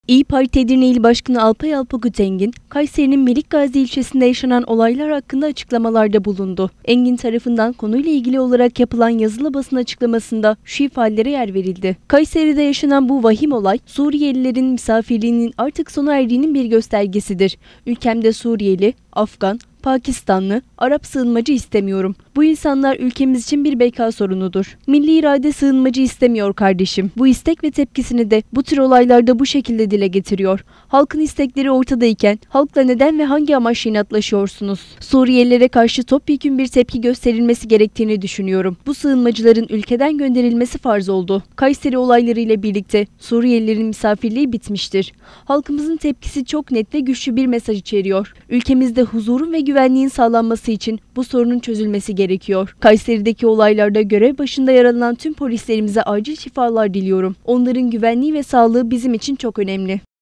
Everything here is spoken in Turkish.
İYİ Parti Edirne İl Başkanı Alpay Alpagut Engin, Kayseri'nin Melikgazi ilçesinde yaşanan olaylar hakkında açıklamalarda bulundu. Engin tarafından konuyla ilgili olarak yapılan yazılı basın açıklamasında şu ifadelere yer verildi. Kayseri'de yaşanan bu vahim olay, Suriyelilerin misafirliğinin artık sona erdiğinin bir göstergesidir. Ülkemde Suriyeli, Afgan, Pakistanlı, Arap sığınmacı istemiyorum. Bu insanlar ülkemiz için bir beka sorunudur. Milli irade sığınmacı istemiyor kardeşim. Bu istek ve tepkisini de bu tür olaylarda bu şekilde dile getiriyor. Halkın istekleri ortadayken halkla neden ve hangi amaçla inatlaşıyorsunuz? Suriyelilere karşı topyekün bir tepki gösterilmesi gerektiğini düşünüyorum. Bu sığınmacıların ülkeden gönderilmesi farz oldu. Kayseri olaylarıyla birlikte Suriyelilerin misafirliği bitmiştir. Halkımızın tepkisi çok net ve güçlü bir mesaj içeriyor. Ülkemizde huzurun ve güvenliğin sağlanması için bu sorunun çözülmesi gerekiyor. Kayseri'deki olaylarda görev başında yer alan tüm polislerimize acil şifalar diliyorum. Onların güvenliği ve sağlığı bizim için çok önemli.